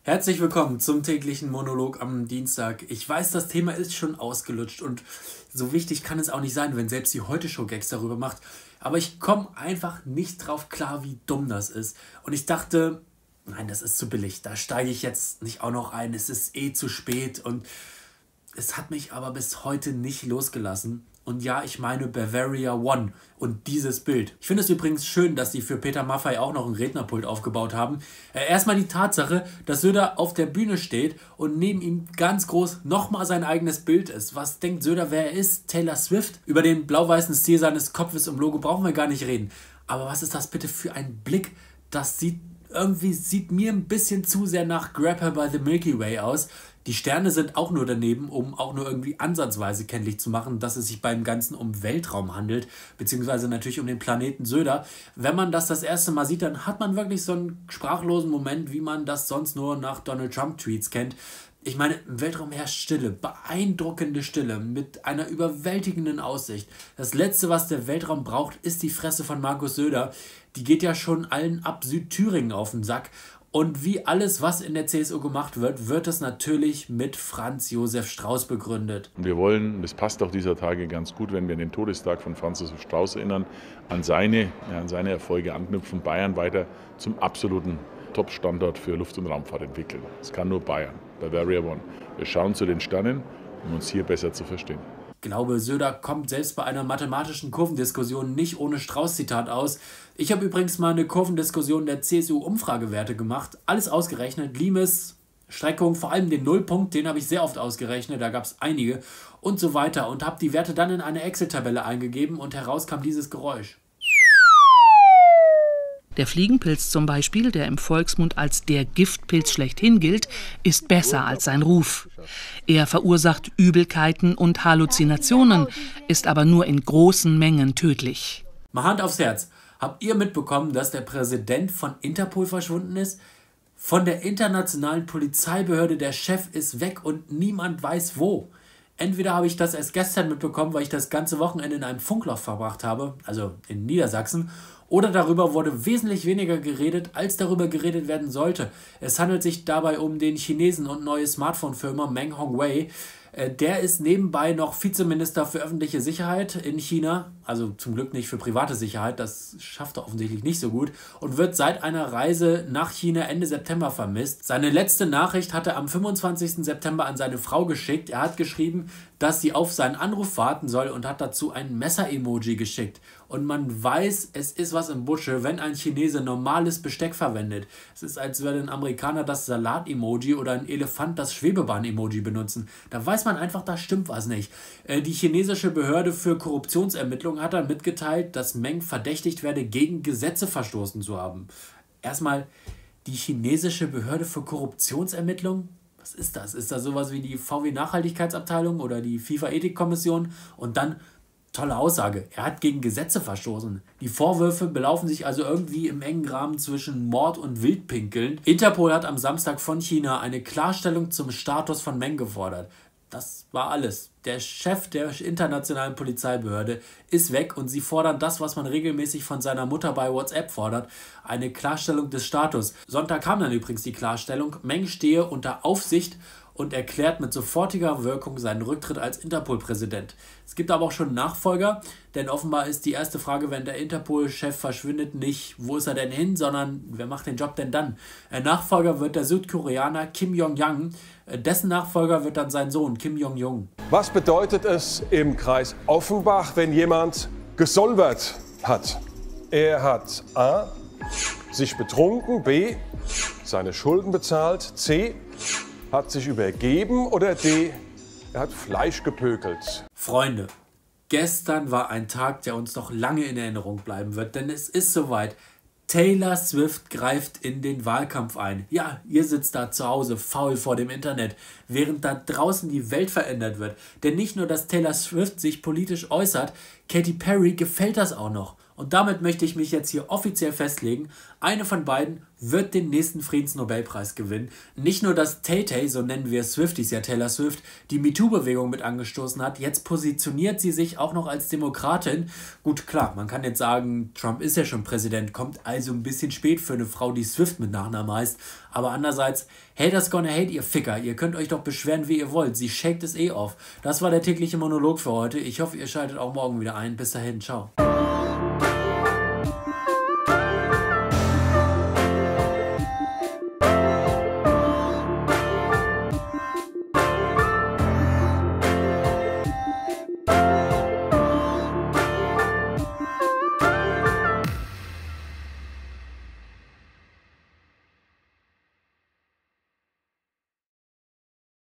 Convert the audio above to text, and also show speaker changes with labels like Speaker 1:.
Speaker 1: Herzlich willkommen zum täglichen Monolog am Dienstag. Ich weiß, das Thema ist schon ausgelutscht und so wichtig kann es auch nicht sein, wenn selbst die Heute-Show Gags darüber macht. Aber ich komme einfach nicht drauf klar, wie dumm das ist. Und ich dachte, nein, das ist zu billig. Da steige ich jetzt nicht auch noch ein. Es ist eh zu spät und es hat mich aber bis heute nicht losgelassen. Und ja, ich meine Bavaria One und dieses Bild. Ich finde es übrigens schön, dass sie für Peter Maffay auch noch ein Rednerpult aufgebaut haben. Erstmal die Tatsache, dass Söder auf der Bühne steht und neben ihm ganz groß nochmal sein eigenes Bild ist. Was denkt Söder, wer er ist? Taylor Swift? Über den blau-weißen Stil seines Kopfes im Logo brauchen wir gar nicht reden. Aber was ist das bitte für ein Blick? Das sieht mir ein bisschen zu sehr nach Grab Her by the Milky Way aus. Die Sterne sind auch nur daneben, um auch nur irgendwie ansatzweise kenntlich zu machen, dass es sich beim Ganzen um Weltraum handelt, beziehungsweise natürlich um den Planeten Söder. Wenn man das erste Mal sieht, dann hat man wirklich so einen sprachlosen Moment, wie man das sonst nur nach Donald Trump-Tweets kennt. Ich meine, im Weltraum herrscht Stille, beeindruckende Stille mit einer überwältigenden Aussicht. Das Letzte, was der Weltraum braucht, ist die Fresse von Markus Söder. Die geht ja schon allen ab Südthüringen auf den Sack. Und wie alles, was in der CSU gemacht wird, wird es natürlich mit Franz Josef Strauß begründet.
Speaker 2: Wir wollen, das passt auch dieser Tage ganz gut, wenn wir an den Todestag von Franz Josef Strauß erinnern, an seine Erfolge anknüpfen, Bayern weiter zum absoluten Top-Standort für Luft- und Raumfahrt entwickeln. Es kann nur Bayern, Bavaria One. Wir schauen zu den Sternen, um uns hier besser zu verstehen.
Speaker 1: Ich glaube, Söder kommt selbst bei einer mathematischen Kurvendiskussion nicht ohne Strauß-Zitat aus. Ich habe übrigens mal eine Kurvendiskussion der CSU-Umfragewerte gemacht. Alles ausgerechnet. Limes, Streckung, vor allem den Nullpunkt, den habe ich sehr oft ausgerechnet. Da gab es einige und so weiter. Und habe die Werte dann in eine Excel-Tabelle eingegeben und heraus kam dieses Geräusch.
Speaker 3: Der Fliegenpilz zum Beispiel, der im Volksmund als der Giftpilz schlechthin gilt, ist besser als sein Ruf. Er verursacht Übelkeiten und Halluzinationen, ist aber nur in großen Mengen tödlich.
Speaker 1: Mal Hand aufs Herz. Habt ihr mitbekommen, dass der Präsident von Interpol verschwunden ist? Von der internationalen Polizeibehörde, der Chef ist weg und niemand weiß wo. Entweder habe ich das erst gestern mitbekommen, weil ich das ganze Wochenende in einem Funkloch verbracht habe, also in Niedersachsen, oder darüber wurde wesentlich weniger geredet, als darüber geredet werden sollte. Es handelt sich dabei um den Chinesen und neue Smartphone-Firma Meng Hongwei. Der ist nebenbei noch Vizeminister für öffentliche Sicherheit in China, also zum Glück nicht für private Sicherheit, das schafft er offensichtlich nicht so gut, und wird seit einer Reise nach China Ende September vermisst. Seine letzte Nachricht hat er am 25. September an seine Frau geschickt. Er hat geschrieben, dass sie auf seinen Anruf warten soll und hat dazu ein Messer-Emoji geschickt. Und man weiß, es ist was im Busche, wenn ein Chinese normales Besteck verwendet. Es ist, als würde ein Amerikaner das Salat-Emoji oder ein Elefant das Schwebebahn-Emoji benutzen. Da weiß man einfach, da stimmt was nicht. Die chinesische Behörde für Korruptionsermittlungen hat dann mitgeteilt, dass Meng verdächtigt werde, gegen Gesetze verstoßen zu haben. Erstmal, die chinesische Behörde für Korruptionsermittlungen? Was ist das? Ist das sowas wie die VW-Nachhaltigkeitsabteilung oder die FIFA-Ethikkommission? Und dann, tolle Aussage, er hat gegen Gesetze verstoßen. Die Vorwürfe belaufen sich also irgendwie im engen Rahmen zwischen Mord und Wildpinkeln. Interpol hat am Samstag von China eine Klarstellung zum Status von Meng gefordert. Das war alles. Der Chef der internationalen Polizeibehörde ist weg und sie fordern das, was man regelmäßig von seiner Mutter bei WhatsApp fordert, eine Klarstellung des Status. Sonntag kam dann übrigens die Klarstellung, Meng stehe unter Aufsicht und erklärt mit sofortiger Wirkung seinen Rücktritt als Interpol-Präsident. Es gibt aber auch schon einen Nachfolger, denn offenbar ist die erste Frage, wenn der Interpol-Chef verschwindet, nicht, wo ist er denn hin, sondern wer macht den Job denn dann? Nachfolger wird der Südkoreaner Kim Jong-yang, dessen Nachfolger wird dann sein Sohn Kim Jong-jung.
Speaker 4: Was bedeutet es im Kreis Offenbach, wenn jemand gesolvert hat? Er hat A. sich betrunken, B. seine Schulden bezahlt, C. hat sich übergeben oder D. er hat Fleisch gepökelt.
Speaker 1: Freunde, gestern war ein Tag, der uns noch lange in Erinnerung bleiben wird, denn es ist soweit. Taylor Swift greift in den Wahlkampf ein. Ja, ihr sitzt da zu Hause faul vor dem Internet, während da draußen die Welt verändert wird. Denn nicht nur, dass Taylor Swift sich politisch äußert, Katy Perry gefällt das auch noch. Und damit möchte ich mich jetzt hier offiziell festlegen, eine von beiden wird den nächsten Friedensnobelpreis gewinnen. Nicht nur, dass Tay-Tay, so nennen wir Swifties ja Taylor Swift, die MeToo-Bewegung mit angestoßen hat, jetzt positioniert sie sich auch noch als Demokratin. Gut, klar, man kann jetzt sagen, Trump ist ja schon Präsident, kommt also ein bisschen spät für eine Frau, die Swift mit Nachnamen heißt. Aber andererseits, haters gonna hate, ihr Ficker. Ihr könnt euch doch beschweren, wie ihr wollt. Sie shakt es eh auf. Das war der tägliche Monolog für heute. Ich hoffe, ihr schaltet auch morgen wieder ein. Bis dahin, ciao.